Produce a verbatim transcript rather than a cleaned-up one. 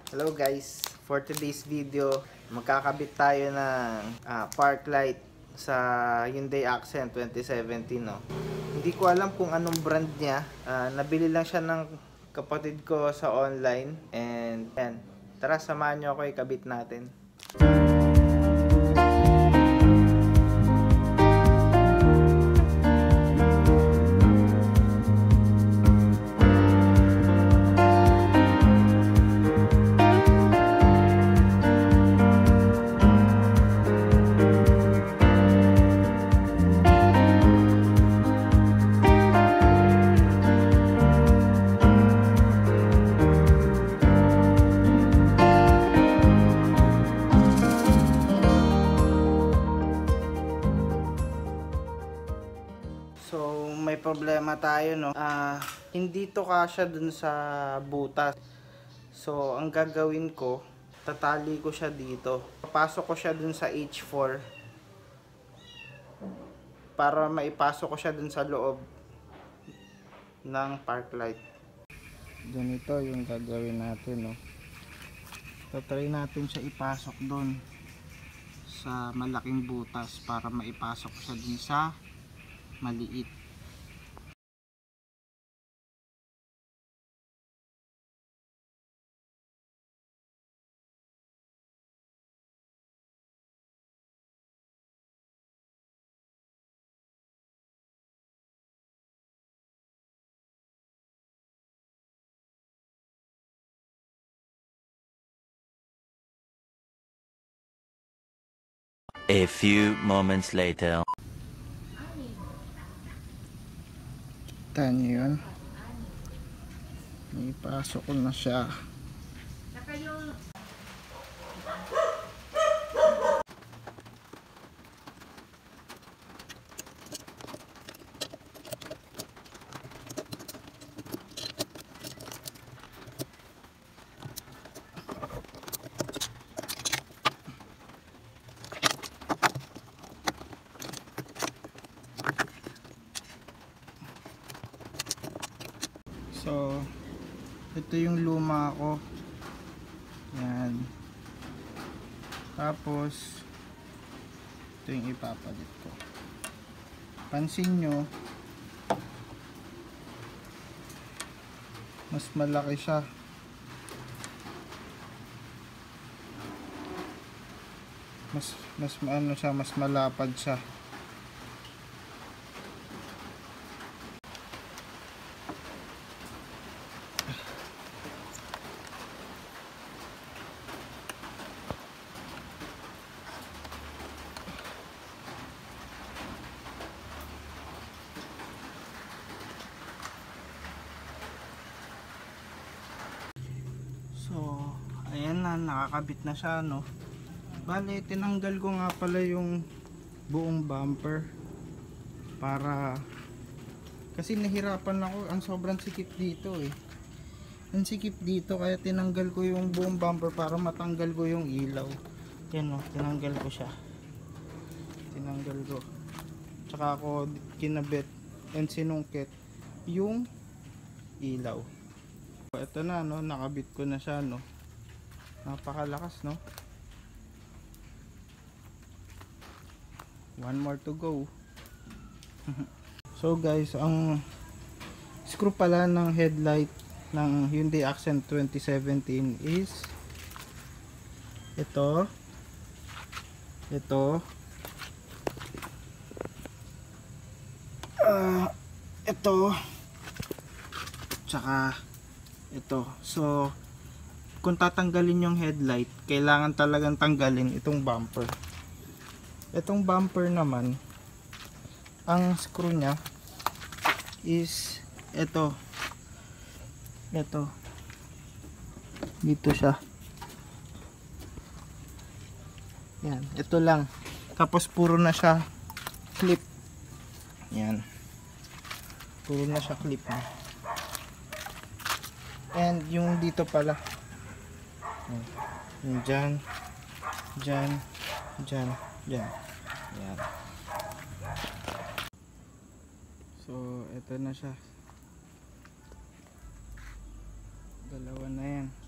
Hello guys, for today's video magkakabit tayo ng uh, park light sa Hyundai Accent twenty seventeen. No? Hindi ko alam kung anong brand niya, uh, nabili lang siya ng kapatid ko sa online, and yan, tara samahan nyo ako ikabit natin. So, may problema tayo, no? Ah, hindi to kasya dun sa butas. So, ang gagawin ko, tatali ko siya dito. Papasok ko siya dun sa H four para maipasok ko siya dun sa loob ng park light. Ganito yung gagawin natin, no? Tatry natin siya ipasok dun sa malaking butas para maipasok siya dun sa maliit. A few moments later. Kita nyo yun? Ipasok ko na siya. So, ito yung luma ko. Yan. Tapos, ito yung ipapalit ko. Pansin nyo, mas malaki siya. Mas, mas ano siya, mas malapad siya. So, ayan na, nakakabit na siya, no? Bale, tinanggal ko nga pala yung buong bumper para, kasi nahirapan ako, ang sobrang sikip dito eh. Ang sikip dito, kaya tinanggal ko yung buong bumper para matanggal ko yung ilaw. Yan, no? Tinanggal ko siya. Tinanggal ko. Tsaka ako kinabit and sinungkit yung ilaw. Ito na, no, nakabit ko na siya, no. Napakalakas, no. One more to go. So guys, ang screw pala ng headlight ng Hyundai Accent twenty seventeen is ito, ito, uh, ito, tsaka ito. So, kung tatanggalin yung headlight, kailangan talagang tanggalin itong bumper. Itong bumper naman, ang screw nya is ito. Ito. Dito siya. Yan, ito lang. Tapos puro na siya clip. Yan. Puro na siya clip. Na. And yung dito pala, yung dyan, dyan, dyan, dyan. Yan. So, ito na siya. Dalawa na yan.